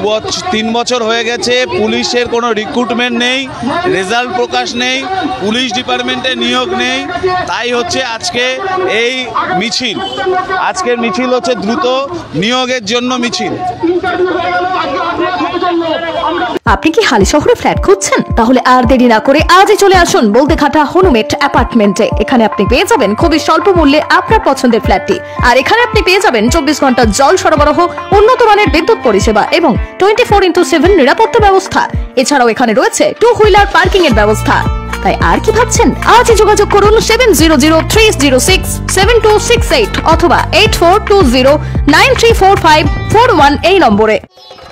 3 বছর হয়ে গেছে, পুলিশের কোনো রিক্রুটমেন্ট নেই, রেজাল্ট প্রকাশ নেই, পুলিশ ডিপার্টমেন্টে নিয়োগ নেই। তাই হচ্ছে আজকে এই মিছিল। আজকের মিছিল হচ্ছে দ্রুত নিয়োগের জন্য মিছিল। আপনি কি হালি শহরে ফ্ল্যাট খুঁজছেন? তাহলে আর দেরি না করে আজই চলে আসুন বলদেঘাটা হনুমেট অ্যাপার্টমেন্টে। এখানে আপনি পেয়ে যাবেন খুবই স্বল্প মূল্যে আপনার পছন্দের ফ্ল্যাটটি। আর এখানে আপনি পেয়ে যাবেন 24 ঘন্টা জল সরবরাহ, উন্নত মানের বিদ্যুৎ পরিষেবা এবং 24x7 নিরাপত্তা ব্যবস্থা। এছাড়াও এখানে রয়েছে 2 হুইলার পার্কিং এর ব্যবস্থা। তাই আর কি ভাবছেন? আজই যোগাযোগ করুন 7003067268 অথবা 8420934541 এই নম্বরে।